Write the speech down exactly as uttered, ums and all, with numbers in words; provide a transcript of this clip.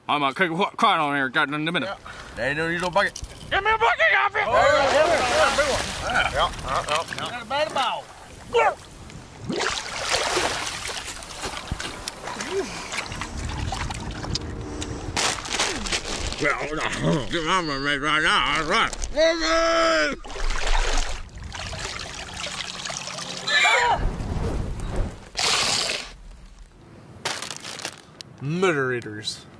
I'm gonna cook a quiet on here. Got in a minute. Yeah. Daddy, don't use no bucket. Give me a bucket, Coffee! Oh, yeah, yeah, yeah, big one. Yeah, yeah, yeah. yeah. Got a bad ball. Well, get my right right now. All right. Murder eaters.